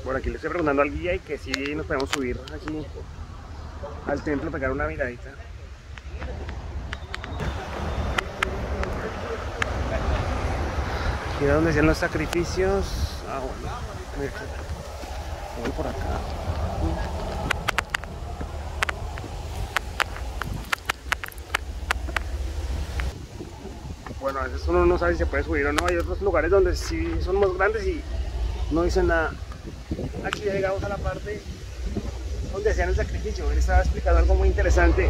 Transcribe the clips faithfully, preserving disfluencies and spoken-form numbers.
Bueno, aquí le estoy preguntando al guía y que si nos podemos subir aquí al templo, pegar una miradita. Aquí es donde hacían los sacrificios. Ah, bueno, mira, voy por acá. Bueno, a veces uno no sabe si se puede subir o no. Hay otros lugares donde sí son más grandes y no dicen nada. Aquí ya llegamos a la parte donde hacían el sacrificio. Él estaba explicando algo muy interesante.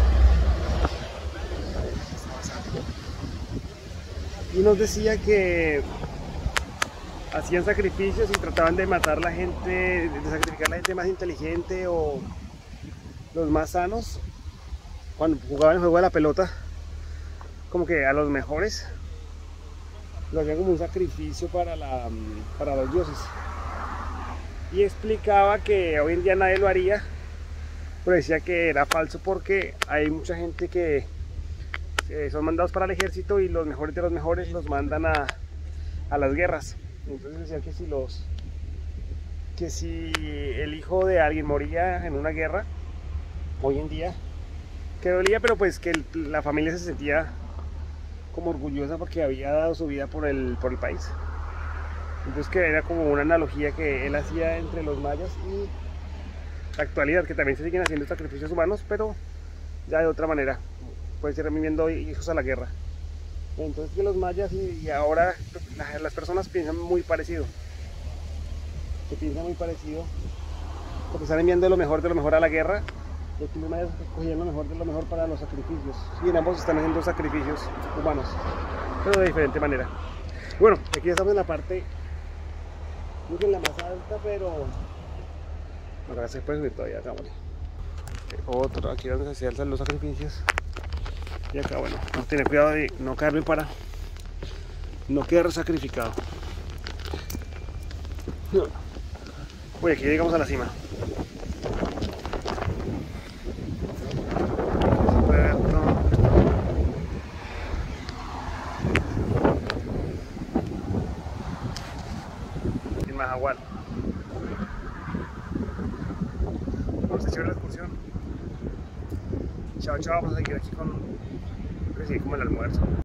Y nos decía que hacían sacrificios y trataban de matar a la gente, de sacrificar a la gente más inteligente o los más sanos. Cuando jugaban el juego de la pelota, como que a los mejores lo hacían como un sacrificio para, la, para los dioses. Y explicaba que hoy en día nadie lo haría, pero decía que era falso porque hay mucha gente que eh, son mandados para el ejército y los mejores de los mejores los mandan a, a las guerras. Entonces decía que si los que si el hijo de alguien moría en una guerra hoy en día, que dolía, pero pues que el, la familia se sentía como orgullosa porque había dado su vida por el, por el país. Entonces que era como una analogía que él hacía entre los mayas y la actualidad, que también se siguen haciendo sacrificios humanos, pero ya de otra manera. Puede ser enviando hijos a la guerra. Entonces que los mayas y, y ahora las personas piensan muy parecido. Que piensan muy parecido. Porque están enviando lo mejor de lo mejor a la guerra. Y aquí los mayas cogían lo mejor de lo mejor para los sacrificios. Y en ambos están haciendo sacrificios humanos, pero de diferente manera. Bueno, aquí ya estamos en la parte, no es en la más alta, pero acá se puede subir todavía, acá, bueno. Otro, aquí donde se alzan los sacrificios. Y acá, bueno, no tener cuidado de no caerme para no quedar sacrificado. Uy, aquí llegamos a la cima. En Mahahual. Vamos a echar la excursión. Chao, chao, vamos a seguir aquí con, creo que sí, como el almuerzo.